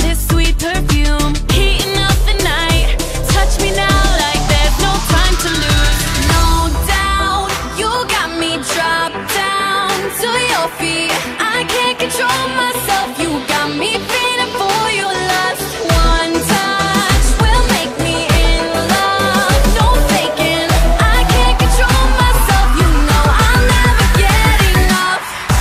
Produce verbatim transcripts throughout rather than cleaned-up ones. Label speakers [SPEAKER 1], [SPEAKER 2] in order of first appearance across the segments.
[SPEAKER 1] this sweet perfume, heating up the night. Touch me now like there's no time to lose. No doubt, you got me dropped down to your feet. I can't control myself, you got me feeling for your lust. One touch will make me in love, no faking. I can't control myself, you know I'll never get enough.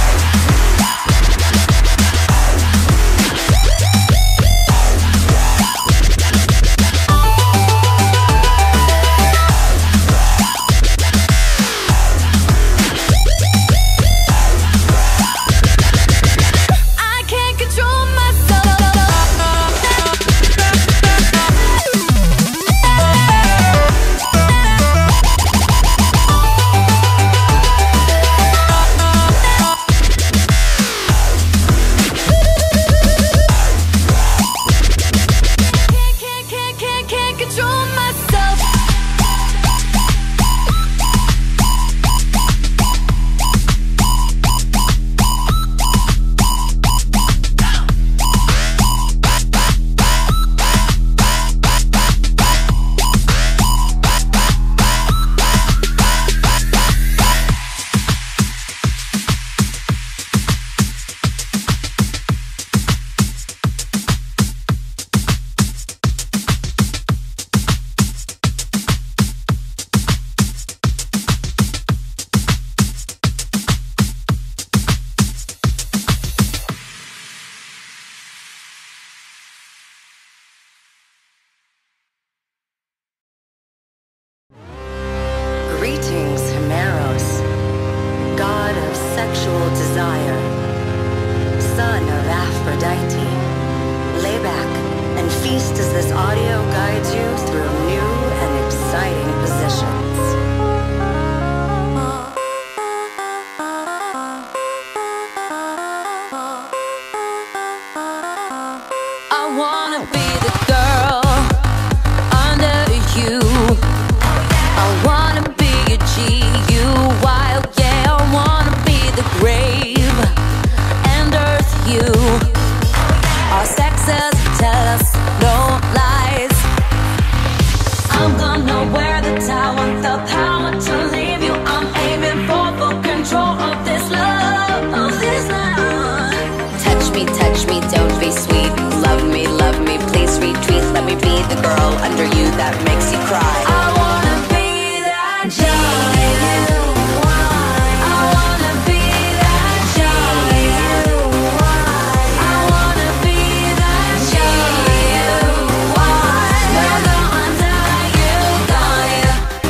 [SPEAKER 1] I can't control myself. Can't, can't, can't, can't control myself.
[SPEAKER 2] Greetings, Himeros, god of sexual desire, son of Aphrodite. Lay back and feast as this audio guides you through new and exciting positions.
[SPEAKER 1] I wanna be the girl under you. I wanna be a G U Y, oh yeah. I wanna be the grave and earth you. Our sexes tell us no lies. I'm gonna wear the tower, the power to leave you. I'm aiming for full control of this love, of this love. Touch me, touch me, don't be sweet. Love me, love me, please retweet. Let me be the girl under you that makes you cry. I wanna be that G U Y. I wanna be that G U Y. I wanna be that G U Y. Never under you, got ya.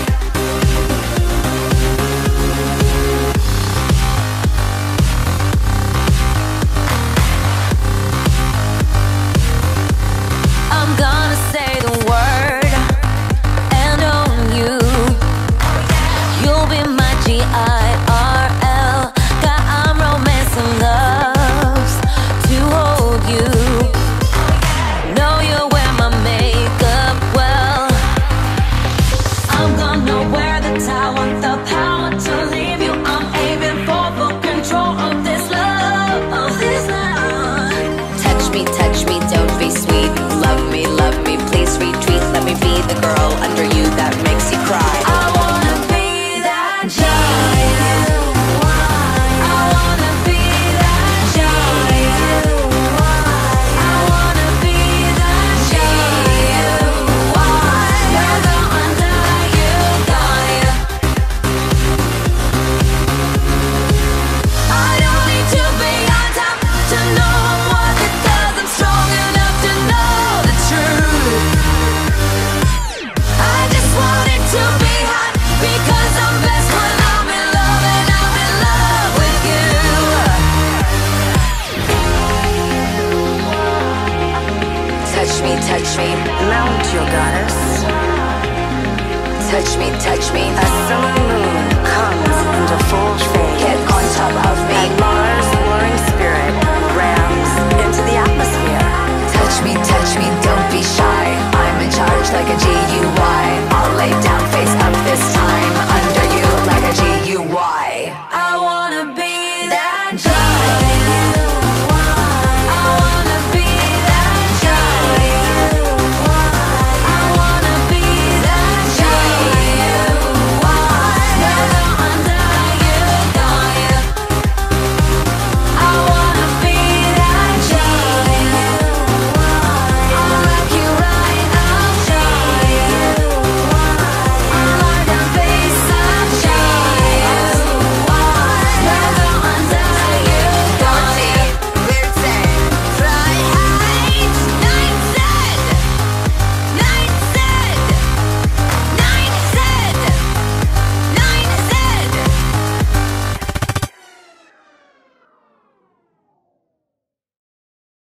[SPEAKER 1] I'm gonna say the word and own you. You'll be my G I R L. God, I'm romance and loves to hold you. Know you wear my makeup well. I'm gonna wear the tower, the power to leave you. I'm aiming for full control of this love, of this love. Touch me, touch me, don't be sweet. Love me, love me, please retweet. Let me be the girl under you that makes you cry. I wanna be that G U Y. I wanna be that G U Y. I wanna be that G U Y. Never under you, got ya. I don't need to be on top to know what it does. I'm strong enough to know the truth. I just want it to be hot because I'm best when I'm in love, and I'm in love with you. Touch me, touch me,
[SPEAKER 2] Mount your goddess.
[SPEAKER 1] touch me, touch me.
[SPEAKER 2] A summer moon comes into full shade.
[SPEAKER 1] Get on top of me.
[SPEAKER 2] And Mars